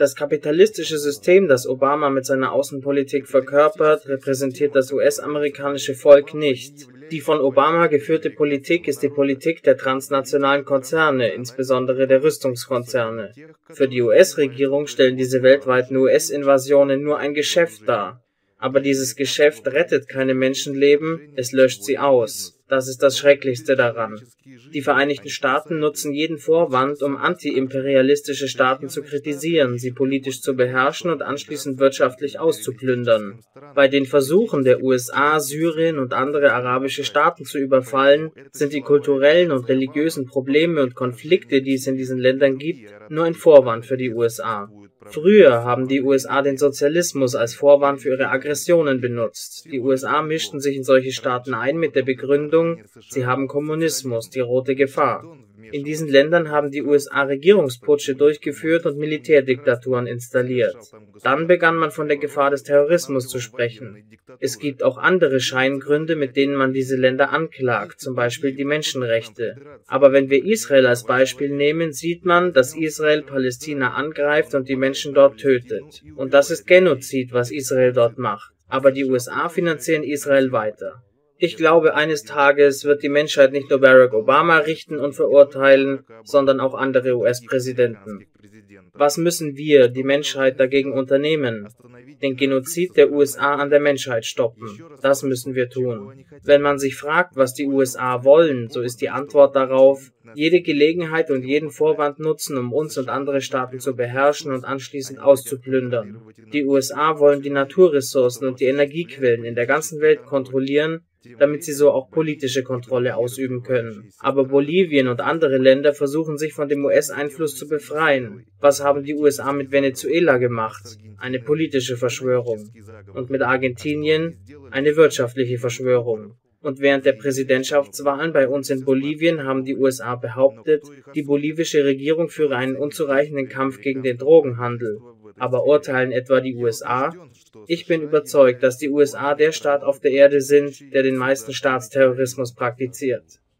Das kapitalistische System, das Obama mit seiner Außenpolitik verkörpert, repräsentiert das US-amerikanische Volk nicht. Die von Obama geführte Politik ist die Politik der transnationalen Konzerne, insbesondere der Rüstungskonzerne. Für die US-Regierung stellen diese weltweiten US-Invasionen nur ein Geschäft dar. Aber dieses Geschäft rettet keine Menschenleben, es löscht sie aus. Das ist das Schrecklichste daran. Die Vereinigten Staaten nutzen jeden Vorwand, um antiimperialistische Staaten zu kritisieren, sie politisch zu beherrschen und anschließend wirtschaftlich auszuplündern. Bei den Versuchen der USA, Syrien und andere arabische Staaten zu überfallen, sind die kulturellen und religiösen Probleme und Konflikte, die es in diesen Ländern gibt, nur ein Vorwand für die USA. Früher haben die USA den Sozialismus als Vorwand für ihre Aggressionen benutzt. Die USA mischten sich in solche Staaten ein mit der Begründung, sie haben Kommunismus, die rote Gefahr. In diesen Ländern haben die USA Regierungsputsche durchgeführt und Militärdiktaturen installiert. Dann begann man von der Gefahr des Terrorismus zu sprechen. Es gibt auch andere Scheingründe, mit denen man diese Länder anklagt, zum Beispiel die Menschenrechte. Aber wenn wir Israel als Beispiel nehmen, sieht man, dass Israel Palästina angreift und die Menschen dort tötet. Und das ist Genozid, was Israel dort macht. Aber die USA finanzieren Israel weiter. Ich glaube, eines Tages wird die Menschheit nicht nur Barack Obama richten und verurteilen, sondern auch andere US-Präsidenten. Was müssen wir, die Menschheit, dagegen unternehmen? Den Genozid der USA an der Menschheit stoppen. Das müssen wir tun. Wenn man sich fragt, was die USA wollen, so ist die Antwort darauf, jede Gelegenheit und jeden Vorwand nutzen, um uns und andere Staaten zu beherrschen und anschließend auszuplündern. Die USA wollen die Naturressourcen und die Energiequellen in der ganzen Welt kontrollieren, damit sie so auch politische Kontrolle ausüben können. Aber Bolivien und andere Länder versuchen sich von dem US-Einfluss zu befreien. Was haben die USA mit Venezuela gemacht? Eine politische Verschwörung. Und mit Argentinien eine wirtschaftliche Verschwörung. Und während der Präsidentschaftswahlen bei uns in Bolivien haben die USA behauptet, die bolivische Regierung führe einen unzureichenden Kampf gegen den Drogenhandel. Aber urteilen etwa die USA? Ich bin überzeugt, dass die USA der Staat auf der Erde sind, der den meisten Staatsterrorismus praktiziert.